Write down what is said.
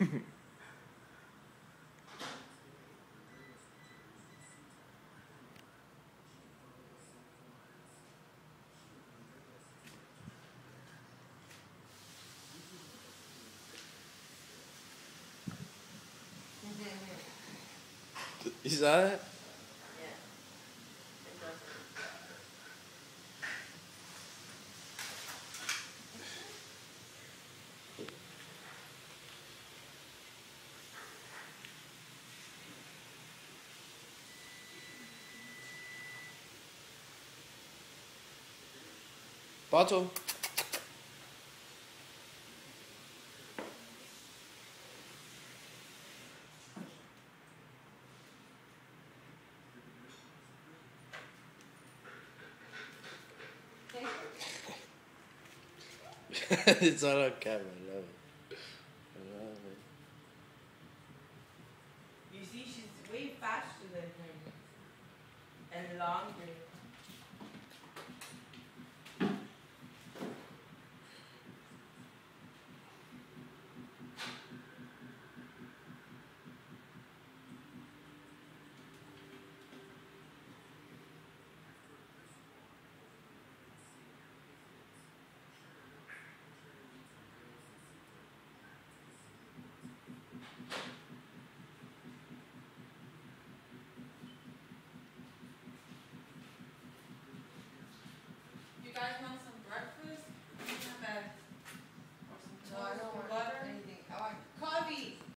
You saw that? Yeah, it doesn't. Bottle. It's all on camera. I love it. I love it. You see, she's way faster than him and longer.